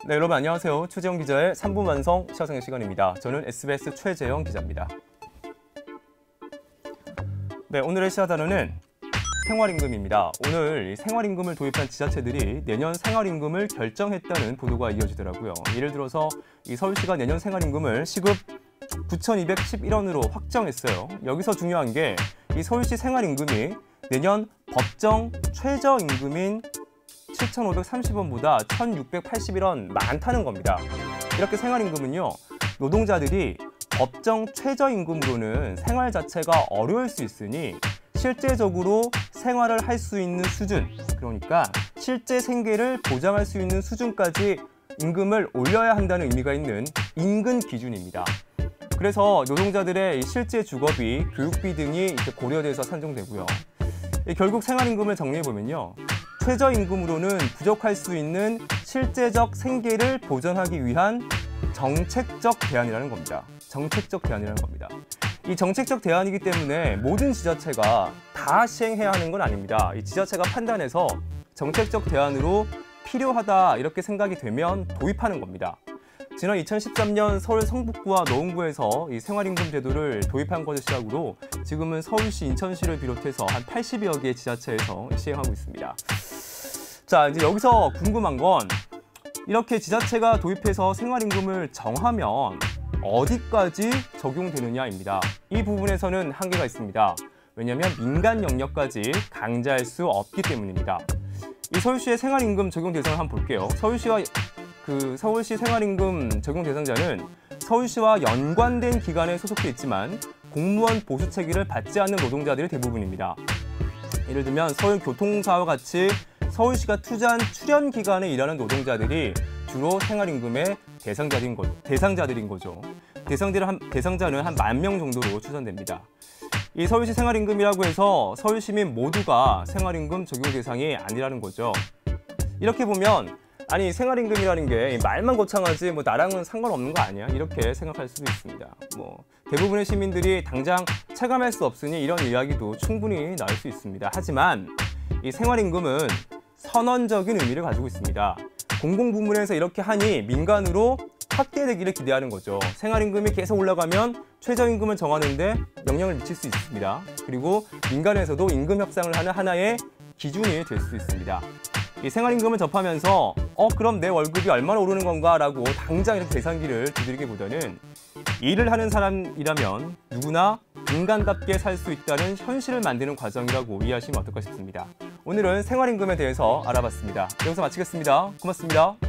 네, 여러분 안녕하세요. 최재형 기자의 3분 완성 시사생활 시간입니다. 저는 SBS 최재형 기자입니다. 네, 오늘의 시사 단어는 생활임금입니다. 오늘 이 생활임금을 도입한 지자체들이 내년 생활임금을 결정했다는 보도가 이어지더라고요. 예를 들어서 이 서울시가 내년 생활임금을 시급 9,211원으로 확정했어요. 여기서 중요한 게 이 서울시 생활임금이 내년 법정 최저임금인 7,530원보다 1,681원 많다는 겁니다. 이렇게 생활임금은요, 노동자들이 법정 최저임금으로는 생활 자체가 어려울 수 있으니 실제적으로 생활을 할 수 있는 수준, 그러니까 실제 생계를 보장할 수 있는 수준까지 임금을 올려야 한다는 의미가 있는 임금 기준입니다. 그래서 노동자들의 실제 주거비, 교육비 등이 이렇게 고려돼서 산정되고요. 결국 생활임금을 정리해보면요, 최저임금으로는 부족할 수 있는 실제적 생계를 보전하기 위한 정책적 대안이라는 겁니다. 정책적 대안이라는 겁니다. 이 정책적 대안이기 때문에 모든 지자체가 다 시행해야 하는 건 아닙니다. 이 지자체가 판단해서 정책적 대안으로 필요하다 이렇게 생각이 되면 도입하는 겁니다. 지난 2013년 서울 성북구와 노원구에서 이 생활임금 제도를 도입한 것을 시작으로 지금은 서울시, 인천시를 비롯해서 한 80여 개의 지자체에서 시행하고 있습니다. 자, 이제 여기서 궁금한 건 이렇게 지자체가 도입해서 생활임금을 정하면 어디까지 적용되느냐입니다. 이 부분에서는 한계가 있습니다. 왜냐하면 민간 영역까지 강제할 수 없기 때문입니다. 이 서울시의 생활임금 적용 대상을 한번 볼게요. 서울시 생활임금 적용 대상자는 서울시와 연관된 기관에 소속돼 있지만 공무원 보수체계를 받지 않는 노동자들이 대부분입니다. 예를 들면 서울교통사와 같이 서울시가 투자한 출연기관에 일하는 노동자들이 주로 생활임금의 대상자들인 거죠. 대상자는 한 10,000명 정도로 추산됩니다. 이 서울시 생활임금이라고 해서 서울 시민 모두가 생활임금 적용 대상이 아니라는 거죠. 이렇게 보면 아니 생활임금이라는 게 말만 거창하지 뭐 나랑은 상관없는 거 아니야? 이렇게 생각할 수도 있습니다. 대부분의 시민들이 당장 체감할 수 없으니 이런 이야기도 충분히 나올 수 있습니다. 하지만 이 생활임금은 선언적인 의미를 가지고 있습니다. 공공부문에서 이렇게 하니 민간으로 확대되기를 기대하는 거죠. 생활임금이 계속 올라가면 최저임금을 정하는데 영향을 미칠 수 있습니다. 그리고 민간에서도 임금 협상을 하는 하나의 기준이 될 수 있습니다. 이 생활임금을 접하면서 그럼 내 월급이 얼마나 오르는 건가 라고 당장 이렇게 계산기를 두드리기보다는 일을 하는 사람이라면 누구나 인간답게 살 수 있다는 현실을 만드는 과정이라고 이해하시면 어떨까 싶습니다. 오늘은 생활임금에 대해서 알아봤습니다. 여기서 마치겠습니다. 고맙습니다.